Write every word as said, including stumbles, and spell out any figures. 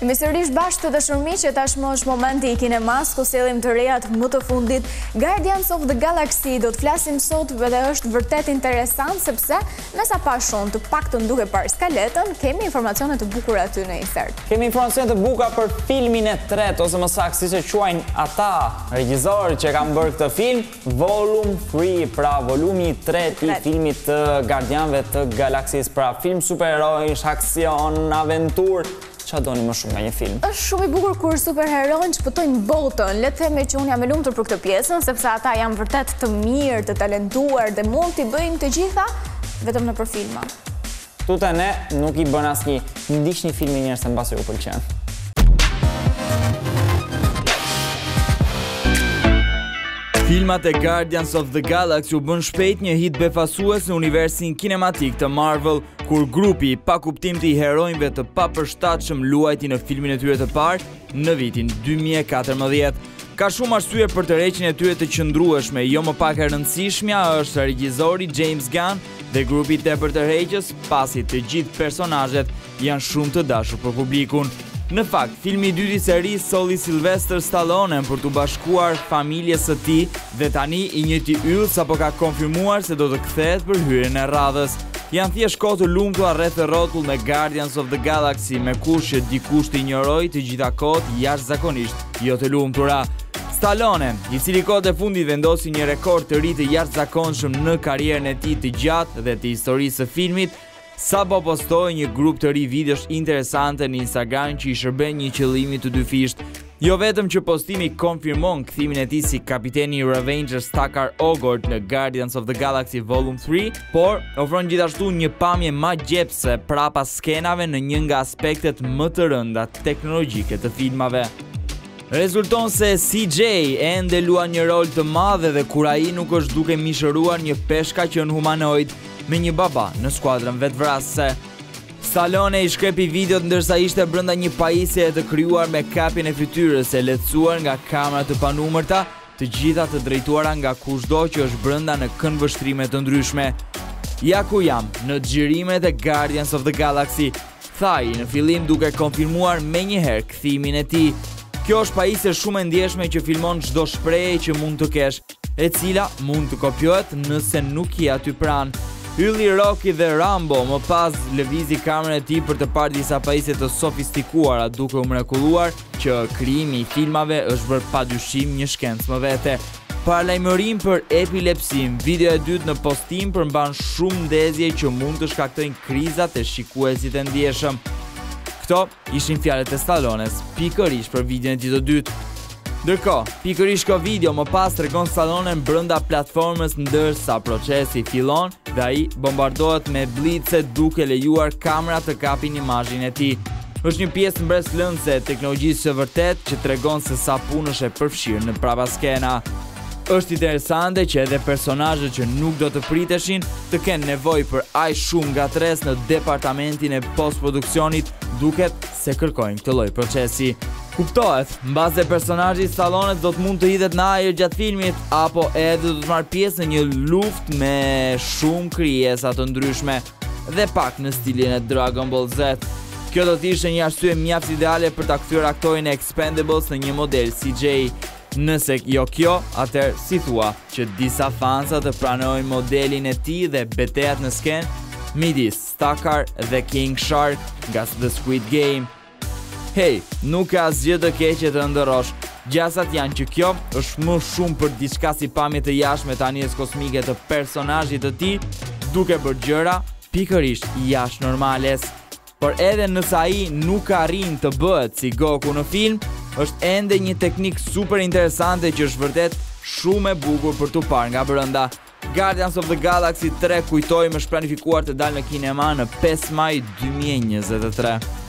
Jemi sërish bashkë të dashurmiq që tashmë është momenti i kinemas ku sillim të rejat më të fundit. Guardians of the Galaxy do të flasim sot dhe është vërtet interesant sepse me sa pa shumë të paktën duke parë skaletën, kemi informacione të bukura aty në insert. Kemi informacione të bukura për filmin e tretë ose më saktë siç e quajnë ata regjizorë që kanë bërë këtë film, Volume tre, pra volumi i tretë i filmit të Guardianëve të Galaksisë, pra film superheroish, aksion, aventur. Qa doni më shumë nga një film? Është shumë i bukur kur superherojnë shpëtojnë botën. Le të themi që unë jam e lumtur për këtë pjesën, sepse ata janë vërtet të mirë, të talentuar dhe mund t'i bëjnë të gjitha vetëm nëpër filma. Tute ne nuk i bën asnjë. Ndiqni filmin njerëz se mbasi ju pëlqen. Filmat e Guardians of the Galaxy u bën shpejt një hit befasues në universin kinematik të Marvel, kur grupi pa kuptim të i heronjve të papërshtatshëm luajti në filmin e tyre të parë në vitin dy mijë e katërmbëdhjetë. Ka shumë arsye për të rreqjen e tyre të qëndrueshme, jo më pak e rëndësishmja është regjizori James Gunn dhe grupi tepër tërheqës, pasi të gjithë personazhet janë shumë të dashur për publikun. Në fakt, filmi i dytë i serisë solli Sylvester Stallone për të bashkuar familjes së tij dhe tani i njëjti yll sapo ka konfirmuar se do të kthehet për hyrjen e radhës. Janë thjesht kohë të lumtura rreth e rrotull me Guardians of the Galaxy, me kush që dikush të injoroi të gjitha kohët jashtëzakonisht jo të lumtura. Stallone, i cili kohët e fundit vendosi një rekord të ri të jashtëzakonshëm në karrierën e tij të gjatë dhe të historisë së filmit, sapo postoi një grup të ri videosh interesante në Instagram që i shërben një qëllimi të dyfisht. Jo vetëm që postimi konfirmon kthimin e tij si kapiteni i Avengers Takar Ogord në Guardians of the Galaxy Volume tre, por ofron gjithashtu një pamje ma gjepse prapa skenave në një nga aspektet më të rënda teknologjike të filmave. Rezulton se C J ende luan një rol të madh dhe kur ai nuk është duke mishëruar një peshka që në humanoid me një baba në skuadrën vetvrasëse. Stallone i shkrepi videot ndërsa ishte brenda një pajisje të krijuar me kapjen e fytyrës e lehtësuar nga kamera të panumërta, të gjitha të drejtuara nga kushdo që është brenda në këndvështrime të ndryshme. Ja ku jam, në xhirimet e Guardians of the Galaxy, tha ai në fillim duke konfirmuar menjëherë kthimin e tij. Kjo është pajisje shumë e ndjeshme që filmon çdo shprehje që mund të kesh, e cila mund të kopjohet nëse nuk je aty pranë. Ylli Rocky dhe Rambo më pas lëvizi kamerën e tij për të parë disa pajisje të sofistikuara, duke u mrekulluar që krijimi i filmave është bërë padyshim një shkencë më vete. Paralajmërim për epilepsim, video e dytë në postim përmban shumë ndezje që mund të shkaktojnë krizat e shikuesit e ndjeshëm. Këto ishin fjalët e Stallones pikërisht për videon e tij të dytë. Ndërkohë, pikërisht ky video më pas tregon Stallone brenda platformës ndërsa procesi fillon dhe ai bombardohet me blice duke lejuar kamera të kapin imazhin e tij. Është një pjesë mbreslënëse e teknologjisë së vërtet që tregon se sa punësh e përfshirë në prapa skena. Është interesante që edhe personazhet që nuk do të priteshin të kenë nevojë për aq shumë gatres në departamentin e postproduksionit, duket se kërkojnë këtë lloj procesi. Kuptohet, mbase personazhi i Stallones do të mund të hidhet në ajër gjatë filmit apo edhe do të marrë pjesë në një luftë me shumë krijesa të ndryshme dhe pak në stilin e Dragon Ball Z. Kjo do të ishte një arsye mjaft ideale për ta kthyer aktorin e Expendables në një model C J. Nëse jo kjo, atëherë si thua që disa fansa të pranojnë modelin e tij dhe betejat në skenë midis Stakar dhe King Shark nga The Squid Game. Hej, nuk ka asgjë të keqe të ndërrosh. Gjasat janë që kjo është më shumë për diçka si pamje të jashtme të anjes kosmike të personazhit të tij, duke bërë gjëra pikërisht jashtë normales. Por edhe nëse ai nuk arrin të bëhet si Goku në film, është ende një teknik super interesante që është vërtet shumë e bukur për t'u parë nga brenda. Guardians of the Galaxy tre, kujtojmë, është planifikuar të dalë në kinema në pesë maj dy mijë e njëzet e tre.